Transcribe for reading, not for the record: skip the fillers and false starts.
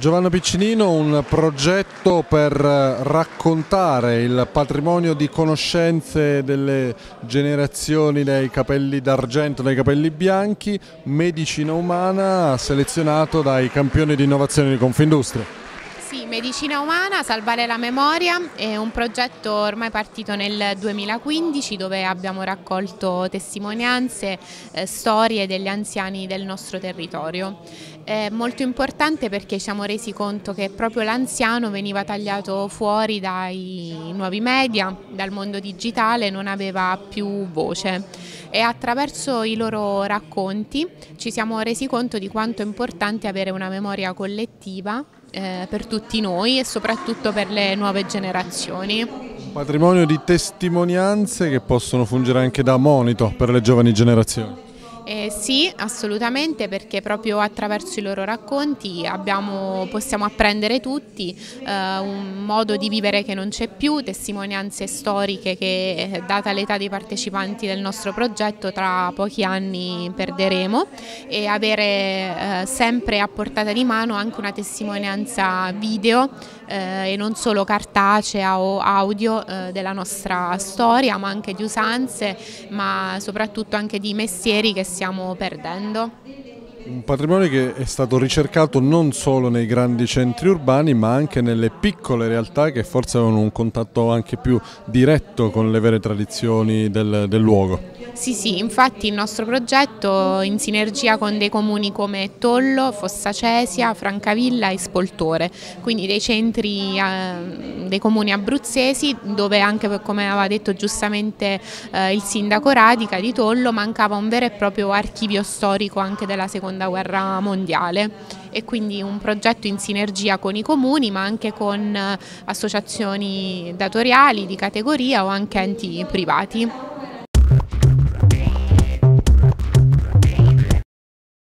Giovanna Piccinino, un progetto per raccontare il patrimonio di conoscenze delle generazioni dai capelli d'argento, dai capelli bianchi, Medicina Umana, selezionato dai campioni di innovazione di Confindustria. Sì, Medicina Umana, Salvare la Memoria è un progetto ormai partito nel 2015 dove abbiamo raccolto testimonianze, storie degli anziani del nostro territorio. È molto importante perché ci siamo resi conto che proprio l'anziano veniva tagliato fuori dai nuovi media, dal mondo digitale, non aveva più voce e attraverso i loro racconti ci siamo resi conto di quanto è importante avere una memoria collettiva per tutti noi e soprattutto per le nuove generazioni. Un patrimonio di testimonianze che possono fungere anche da monito per le giovani generazioni. Sì, assolutamente, perché proprio attraverso i loro racconti possiamo apprendere tutti un modo di vivere che non c'è più, testimonianze storiche che, data l'età dei partecipanti del nostro progetto, tra pochi anni perderemo, e avere sempre a portata di mano anche una testimonianza video e non solo cartacea o audio della nostra storia, ma anche di usanze, ma soprattutto anche di mestieri che stiamo perdendo. Un patrimonio che è stato ricercato non solo nei grandi centri urbani ma anche nelle piccole realtà che forse avevano un contatto anche più diretto con le vere tradizioni del luogo. Sì, infatti il nostro progetto, in sinergia con dei comuni come Tollo, Fossa Cesia, Francavilla e Spoltore, quindi dei centri dei comuni abruzzesi dove, anche come aveva detto giustamente il sindaco Radica di Tollo, mancava un vero e proprio archivio storico anche della Seconda Guerra Mondiale, e quindi un progetto in sinergia con i comuni ma anche con associazioni datoriali di categoria o anche enti privati.